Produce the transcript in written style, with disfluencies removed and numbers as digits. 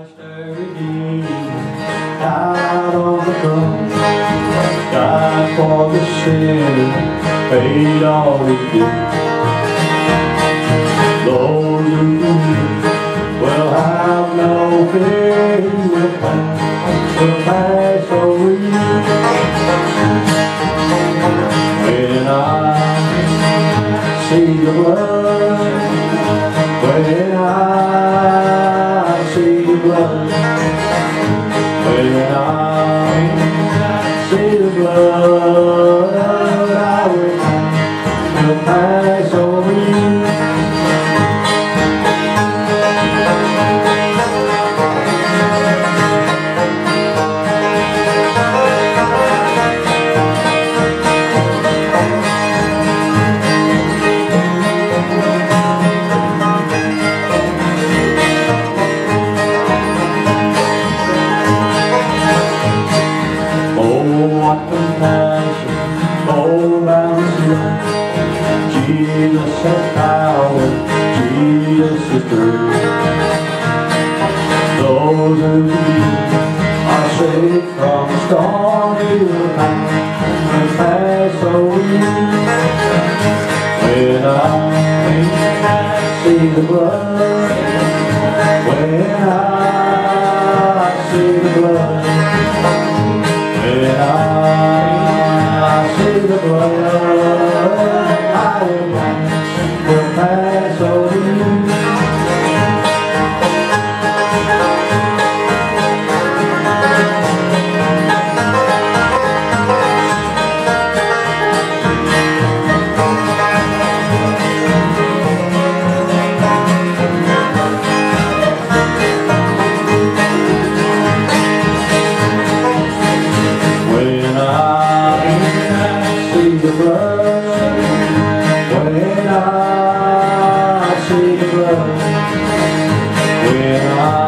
washed her redeemed, died on the cross, died for the sinner, paid all his dues. Those who will have no fear will pass over you. When I see the blood, when I see the blood, when I see the blood, I will pass over you. What compassion, oh boundless love. Jesus has power, Jesus is true. Those who believe are saved from the storm. He will pass over you. When I see the blood, when I see the blood, when I see the blood, I will pass over you. When I see the blood, when I see the blood, when I